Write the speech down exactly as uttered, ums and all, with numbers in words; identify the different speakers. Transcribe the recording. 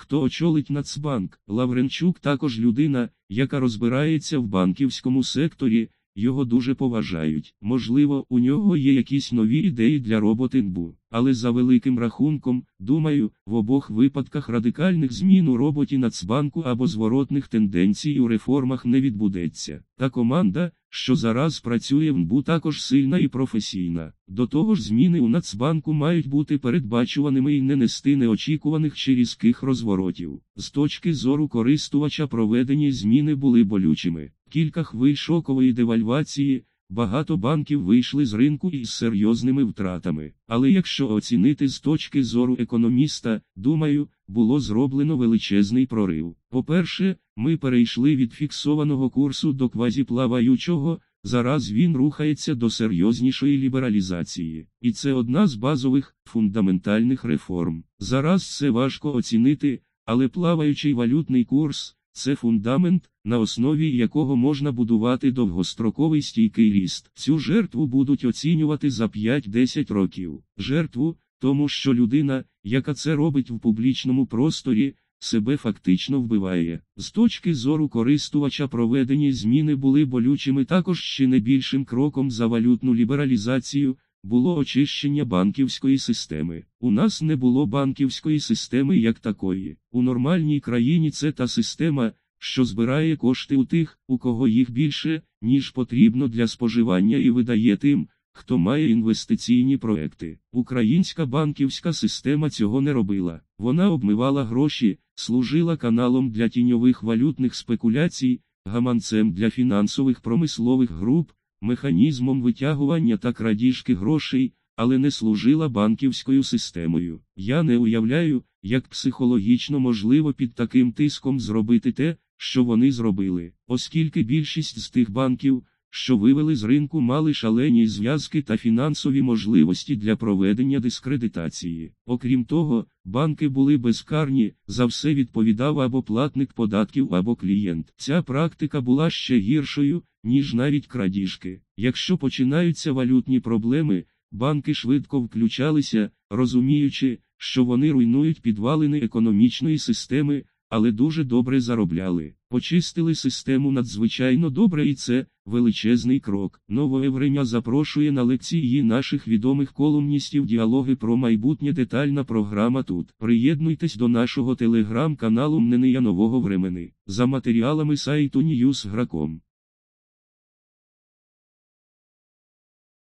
Speaker 1: Хто очолить Нацбанк? Лавренчук також людина, яка розбирається в банківському секторі, його дуже поважають. Можливо, у нього є якісь нові ідеї для роботи ен бе у. Але за великим рахунком, думаю, в обох випадках радикальних змін у роботі Нацбанку або зворотних тенденцій у реформах не відбудеться. Та команда, що зараз працює в ен бе у, також сильна і професійна. До того ж, зміни у Нацбанку мають бути передбачуваними і не нести неочікуваних чи різких розворотів. З точки зору користувача проведені зміни були болючими. Кілька хвиль шокової девальвації, багато банків вийшли з ринку із серйозними втратами. Але якщо оцінити з точки зору економіста, думаю, було зроблено величезний прорив. По-перше, ми перейшли від фіксованого курсу до квазіплаваючого, зараз він рухається до серйознішої лібералізації. І це одна з базових, фундаментальних реформ. Зараз це важко оцінити, але плаваючий валютний курс – це фундамент, на основі якого можна будувати довгостроковий стійкий ріст. Цю жертву будуть оцінювати за п'ять-десять років. Жертву, тому що людина, яка це робить в публічному просторі, себе фактично вбиває. З точки зору користувача проведені зміни були болючими. Також ще не більшим кроком за валютну лібералізацію було очищення банківської системи. У нас не було банківської системи як такої. У нормальній країні це та система, що збирає кошти у тих, у кого їх більше, ніж потрібно для споживання, і видає тим, хто має інвестиційні проекти. Українська банківська система цього не робила. Вона обмивала гроші, служила каналом для тіньових валютних спекуляцій, гаманцем для фінансових промислових груп, механізмом витягування та крадіжки грошей, але не служила банківською системою. Я не уявляю, як психологічно можливо під таким тиском зробити те, що вони зробили, оскільки більшість з тих банків, що вивели з ринку, мали шалені зв'язки та фінансові можливості для проведення дискредитації. Окрім того, банки були безкарні, за все відповідав або платник податків, або клієнт. Ця практика була ще гіршою, ніж навіть крадіжки. Якщо починаються валютні проблеми, банки швидко включалися, розуміючи, що вони руйнують підвалини економічної системи, але дуже добре заробляли. Почистили систему надзвичайно добре, і це величезний крок. Новоеврення запрошує на лекції наших відомих колумністів «Діалоги про майбутнє». Детальна програма тут. Приєднуйтесь до нашого телеграм-каналу «Мнення нового времени» за матеріалами сайту ньюс крапка граком.